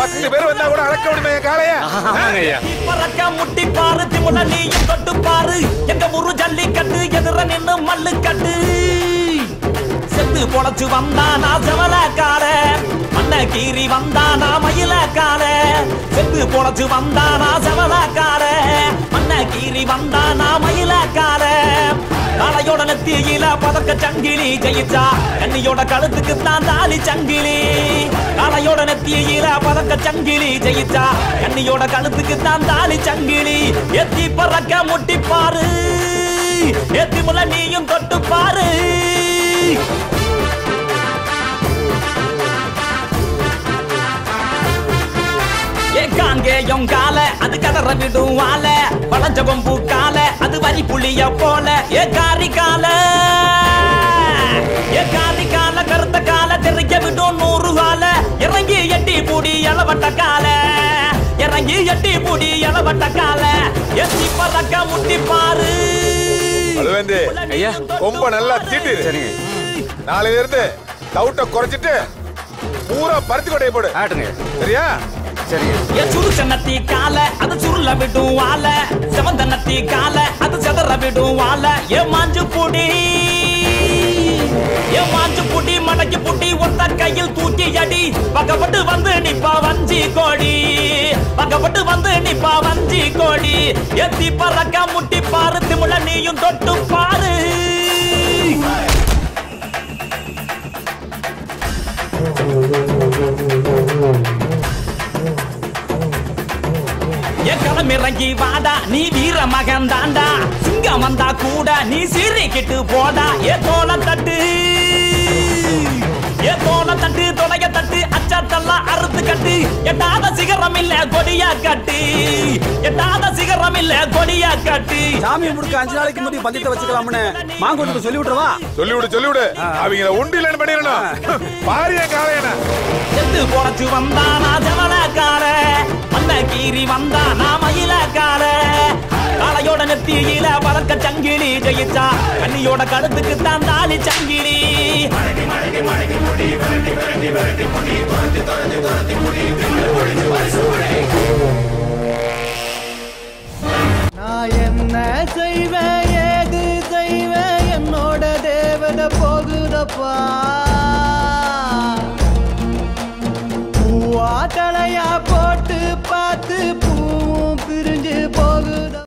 10 பேர் வந்தா கூட அடக்க முடியுமா காளையா? பறக்க முட்டி பாரு திமுல நீயும் தொட்டு பாரு எங்க ஊரு ஜல்லிக்கட்டு எதிர நின்னு மல்லு கட்டு செத்து பொழைச்சு வந்தானா செவலக்கார மண்ண கீறி வந்தானா மயிலக்கார செத்து பொழைச்சு வந்தானா செவலக்கார மண்ண கீறி வந்தானா மயிலக்கார காளையோட நெத்தியில பதக்க சங்கிலி ஜெயிச்சா கண்ணியோட கழுத்துக்கு தான் தாலி சங்கிலி காளையோட நெத்தியில பதக்க சங்கிலி ஜெயிச்சா கண்ணியோட கழுத்துக்கு தான் தாலி சங்கிலி எத்தி பறக்க முட்டி பாரு எத்தி முல நீயும் தொட்டு பாரு காங்கேயம் கால அது கதற விடும் வாழ வளஞ்ச கொம்பு கால அது வரி புளிய போல ஏ காரி கால கருத்த கால தெரிய விடும் 100 கால இறங்கி எட்டி பூடி இளவட்ட கால இறங்கி எட்டி பூடி இளவட்ட கால எத்தி பறக்க முட்டி பாரு ரொம்ப நல்லா தீட்டு. சரிங்க, நாளையில இருந்து டவுட்ட குறைச்சிட்டு பூரா பருத்தி கொட்டையை போடு. சரியா? சரி. ஏ சுருச்சனத்தி கால அது சுருள விடும் வாழ செவந்தனத்தி கால அது செதற விடும் வாழ ஏ மாஞ்சு புடி மடக்கி புட்டி ஒத்த கையில் தூக்கி அடி பக்கப்பட்டு வந்து நிப்பா வஞ்சி கோடி பக்கப்பட்டு வந்து நிப்பா வஞ்சி கோடி எத்தி பறக்க முட்டி பாரு திமுல நீயும் தொட்டு பாரு களம் இறங்கி வாடா நீ வீர மகன் தாண்டா சிங்கம் வந்தா கூட நீ சீறிக்கிட்டு போடா ஏ தோல தட்டு தொலைய தட்டு அச்சாத்தெல்லாம் அறுத்து கட்டு எட்டாத சிகரம் இல்ல கொடியா கட்டு எட்டாத சிகரம் இல்ல கொடியா கட்டு சாமி முடுக்க 5 நாளைக்கு முன்னாடி பந்தயத்தை வச்சுக்கலாம்னு மாங்கோட்டுக்கு சொல்லி விட்டுறவா? சொல்லிவிடு அவங்க உண்டிலன்னு பண்ணிடணும். பாரிய காளையனா செத்து பொழைச்சு வந்தானா ஜவலக்கார மண்ண கீறி வந்தானா மயிலக்கார காளையோட நெத்தியில பறக்க சங்கிலி ஜெயிச்சா கண்ணியோட கழுத்துக்கு தான் தாலி சங்கிலி நான் என்ன செய்வேன் ஏது செய்வேன் என்னோட தேவத போகுதப்பா பூவா தலையா